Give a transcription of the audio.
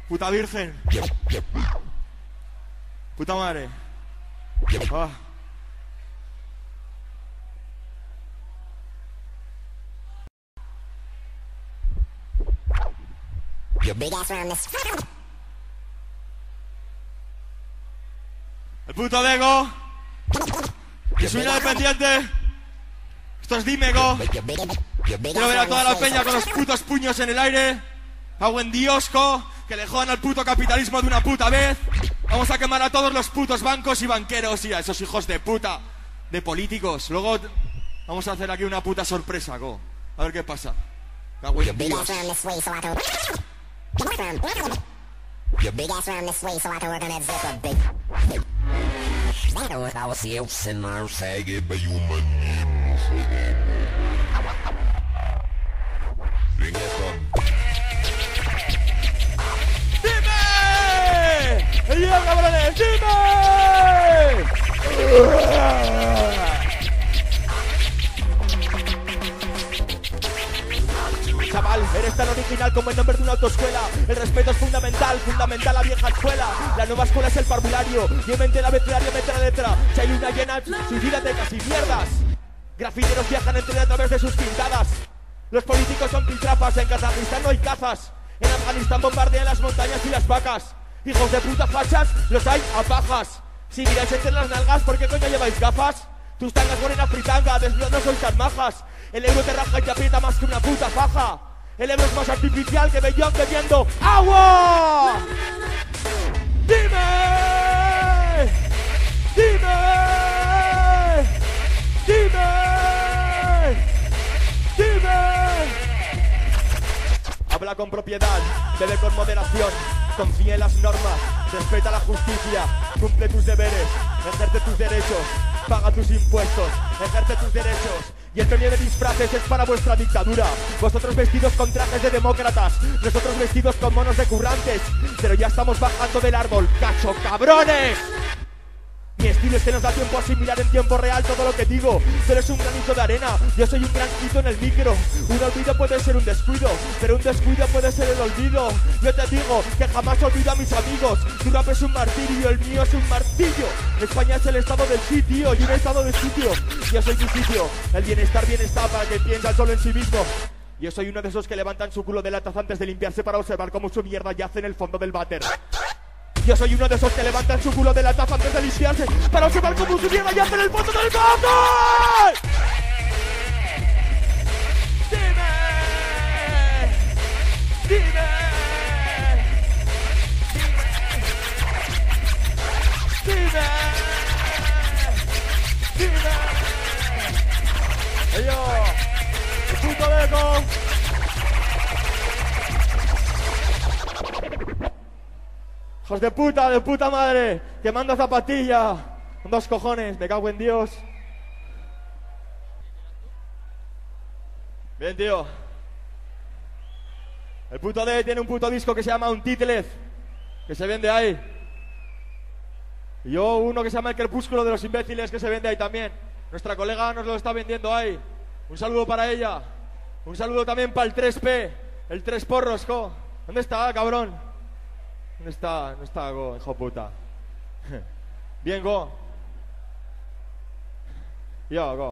Puta virgen. Puta madre. Ah. El puto Dego. Que soy una dependiente. Esto es Dímego. Quiero ver a toda la peña con los putos puños en el aire. Hago en Diosco. Que le jodan al puto capitalismo de una puta vez. Vamos a quemar a todos los putos bancos y banqueros y a esos hijos de puta de políticos. Luego vamos a hacer aquí una puta sorpresa, go. A ver qué pasa. Cago en Dios. Your big ass around this way so I can work on that zipper, big. That'll work out with you, sin my saggy, but you ¡Dime! ¡Ayuda, cabrones! ¡Dime! Chaval, eres tan original como el nombre de una autoescuela. El respeto es fundamental, fundamental la vieja escuela. La nueva escuela es el parvulario. Yo inventé el abecedario, mete la letra. Si hay luna llena, suicídate casi mierdas. Grafiteros viajan en tren a través de sus pintadas. Los políticos son piltrafas, en Kazajistán no hay cazas. En Afganistán bombardean las montañas y las vacas. Hijos de puta fachas, los hay a pajas. Si miráis entre las nalgas, ¿por qué coño lleváis gafas? Tus tangas morena fritanga, desnudas no sois tan majas. El euro te raja y te aprieta más que una puta faja. El euro es más artificial que Bellón bebiendo agua. ¡Dime! ¡Dime! ¡Dime! ¡Dime! Habla con propiedad, bebe con moderación, confía en las normas, respeta la justicia, cumple tus deberes, ejerce tus derechos, paga tus impuestos, ejerce tus derechos. Y el premio de disfraces es para vuestra dictadura. Vosotros vestidos con trajes de demócratas, nosotros vestidos con monos de currantes. Pero ya estamos bajando del árbol, cacho cabrones. Mi estilo es que nos da tiempo a asimilar en tiempo real todo lo que digo. Pero es un granito de arena, yo soy un granito en el micro. Un olvido puede ser un descuido, pero un descuido puede ser el olvido. Yo te digo que jamás olvido a mis amigos. Tu rap es un martirio, el mío es un martillo. España es el estado del sitio y un estado de sitio. Yo soy mi sitio, el bienestar está para que piensa solo en sí mismo. Yo soy uno de esos que levantan su culo de la taza antes de limpiarse para observar cómo su mierda yace en el fondo del váter. Yo soy uno de esos que levantan su culo de la taza antes de limpiarse para observar cómo su mierda yace en el fondo del váter. ¡Dime! ¡Dime! ¡Dime! ¡Dime! ¡Ey yo! ¡El puto Deco! ¡Hijos de puta madre! ¡Quemando zapatilla! Con dos cojones, me cago en Dios. Bien, tío. El puto D tiene un puto disco que se llama Untitled, que se vende ahí. Y yo uno que se llama El Crepúsculo de los Imbéciles, que se vende ahí también. Nuestra colega nos lo está vendiendo ahí. Un saludo para ella. Un saludo también para el 3P, el 3 porros, jo. ¿Dónde está, cabrón? ¿Dónde está? No está, go, hijo puta. Bien, go. Yo, go.